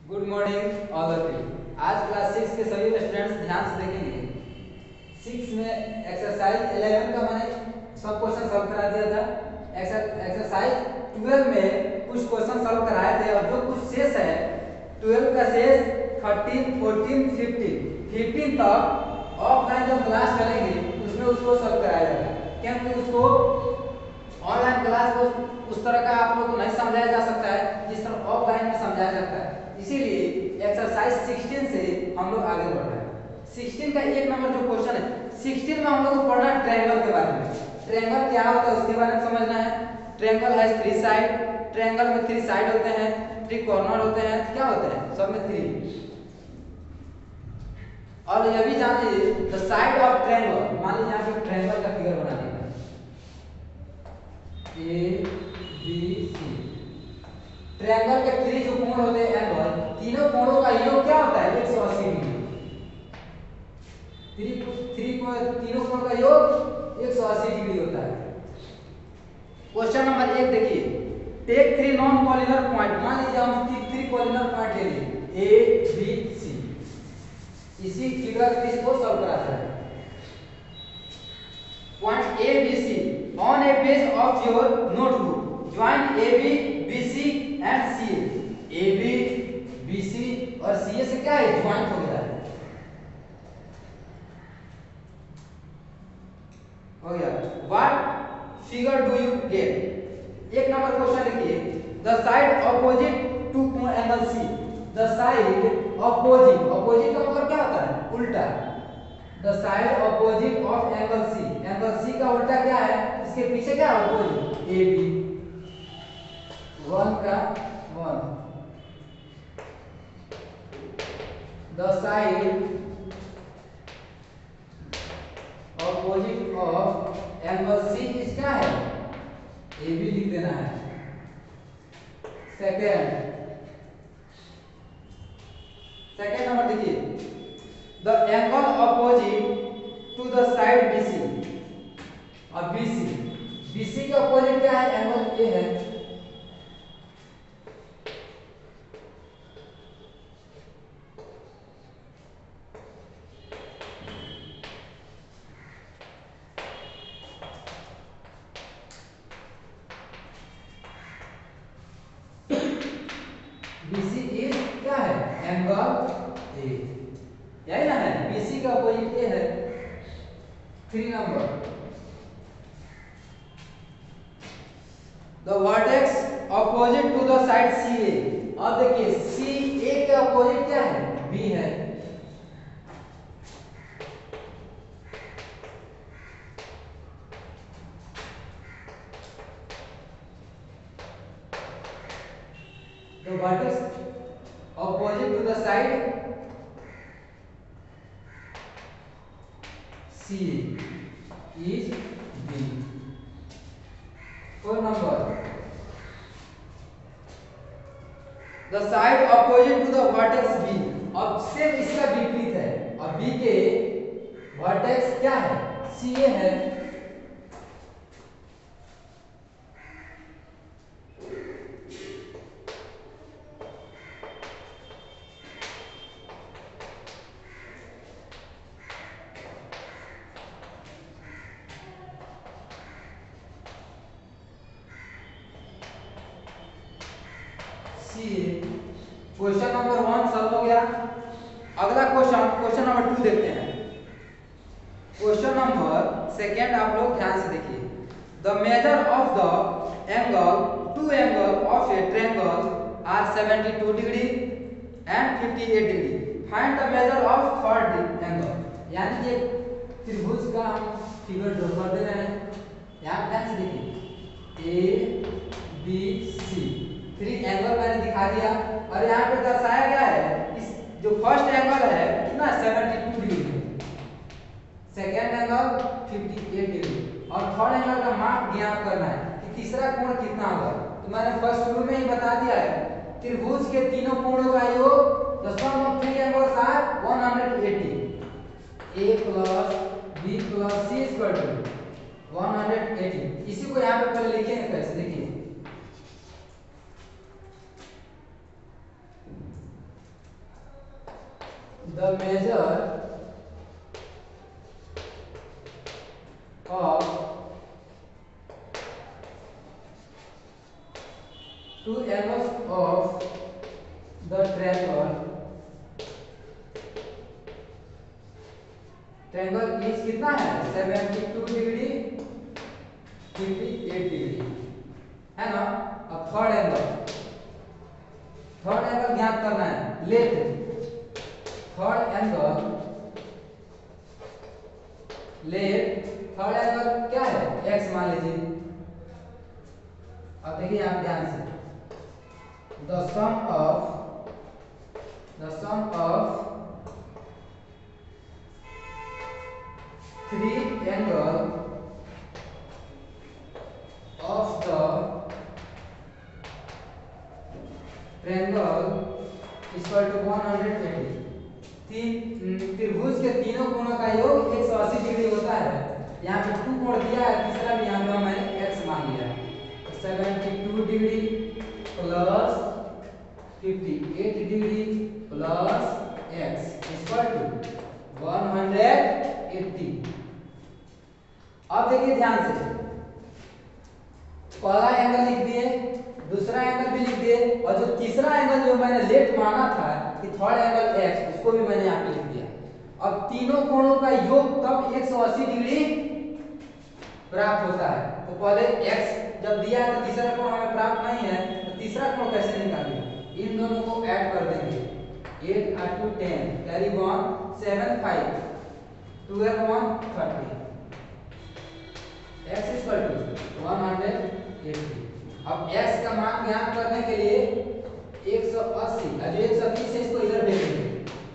Good morning all of you. आज class 6 के सभी स्टूडेंट्स ध्यान से देखेंगे। 6 में एक्सरसाइज 11 का मैंने सब क्वेश्चन सॉल्व करा दिया था। एक्सरसाइज 12 में कुछ क्वेश्चन सॉल्व कराए थे और जो कुछ शेष है 12 का शेष 13, 14, 15 तक ऑफलाइन जब क्लास चलेंगे उसमें उसको सॉल्व कराया जाएगा, क्योंकि उसको ऑनलाइन क्लास को उस तरह का आप लोग को नहीं समझाया जा सकता है जिस तरह ऑफलाइन में समझाया जाता है। इसीलिए एक्सरसाइज 16 से हम लोग आगे बढ़ रहे हैं। 16 का एक नंबर जो क्वेश्चन है, 16 में हम लोग को पढ़ना है ट्रायंगल के बारे में। ट्रायंगल क्या होता है उसके बारे में समझना है। ट्रायंगल है 3 साइड, ट्रायंगल में 3 साइड होते हैं, 3 कॉर्नर होते हैं, क्या होते हैं सब में 3। और यह भी जान लीजिए द साइड ऑफ ट्रायंगल, मान लीजिए यहाँ पे ट्रायंगल का फिगर बना दिया ए बी सी। ट्रायंगल के 3 जो कोण होते हैं एंगल, तीनों कोणों का योग क्या होता है 180 डिग्री। तीनों कोण का योग 180 डिग्री होता है। क्वेश्चन नंबर 1 देखिए, टेक 3 नॉन कॉलिनर पॉइंट। मान लीजिए हम 3 कॉलिनर पॉइंट ले लिए ए बी सी। इसी फिगर 30 को सॉल्व कराते हैं। Point A B C on a page of your notebook join A B B C and C A B B C और सी ए से क्या है ज्वाइंट हो गया है। हो गया। What figure do you get. एक नंबर क्वेश्चन लिखिए, the side opposite to angle C. The side opposite, opposite का मतलब क्या होता है उल्टा। The side opposite of angle C, angle C का उल्टा क्या है, इसके पीछे क्या है अपोजिट ए बी। 1 का 1। The side opposite of angle C is क्या है ए बी लिख देना है। सेकेंड नंबर देखिए, the angle opposite to the side BC। अब BC के अपोजिट क्या है एंगल ए है। BC इज क्या है एंगल ए, यही ना है। BC का अपोजिट ए है। 3 number, the vertex opposite to the side CA। अब देखिए CA के अपोजिट क्या है B है। The vertex opposite to the side CA is B। 4 number, the side opposite to the vertex B। अब same इसका विपरीत है। अब B के वर्टेक्स क्या है CA है। क्वेश्चन नंबर 1 सॉल्व हो गया। अगला क्वेश्चन नंबर 2 देखते हैं। क्वेश्चन नंबर सेकेंड आप लोग ध्यान से देखिए, the measure of the angle two angle of a triangle are 72 degree and 58 degree. Find the measure of third angle. यानी कि त्रिभुज का हम फिगर ड्रॉ कर दे रहे हैं। यहाँ ध्यान से देखिए ए बी सी 3 एंगल मैंने दिखा दिया और यहाँ पे दर्शाया गया है इस जो फर्स्ट एंगल है कितना 72 डिग्री है, सेकेंड एंगल 58 डिग्री और थर्ड एंगल का माप ज्ञात करना है कि तीसरा कोण कितना होगा। तो मैंने फर्स्ट रूल में ही बता दिया है, त्रिभुज के तीनों कोणों का योग the sum of 3 angles are 180। a plus b plus c equal to 180। इसी को यहाँ पे पहले लिखेंगे कैसे, देखिए the measure of two angles of the triangle is कितना है 72 डिग्री 58 डिग्री है ना। अब थर्ड एंगल ज्ञात करना है। लेट थर्ड एंगल क्या है x मान लीजिए। अब देखिए आप ध्यान से the sum of three angle of the triangle equal to 120। त्रिभुज के तीनों कोणों का योग 180 डिग्री होता है। यहाँ पे 2 कोण दिया है, तीसरा भी यहाँ पे मैंने x मान लिया है। 72 degree plus 58 degree plus x equal to 180। अब देखिए ध्यान से, पहला एंगल लिख दिए, दूसरा एंगल भी लिख दिए, और जो तीसरा एंगल जो मैंने लेट माना था कि थर्ड एंगल x, उसको भी मैंने यहाँ पे लिख दिया। अब तीनों कोणों का योग तब 180 डिग्री प्राप्त होता है। तो पहले x जब दिया है तो तीसरा कोण हमें प्राप्त नहीं है, तो तीसरा कोण कैसे निकालेंगे? इन दोनों को ऐड कर देंगे। 8 और 2 10 कैरी 1 7 5 12 1 30 x इक्वल टू 180। अब x का मान ज्ञात करने के लिए 180 और 130 से इसको इधर भेज देंगे।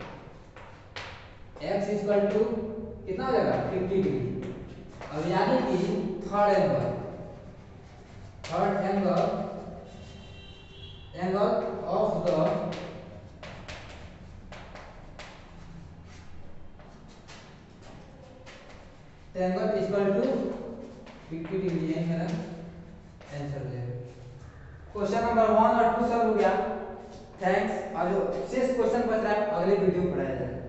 x इक्वल टू कितना हो जाएगा 50 डिग्री। अब यानी कि third angle of the triangle equal to 50 degree है मेरा आंसर है। क्वेश्चन नंबर 1 और 2 सॉल्व हो गया। थैंक्स। और जो शेष क्वेश्चन बच रहा है अगले वीडियो में पढ़ाया जाएगा।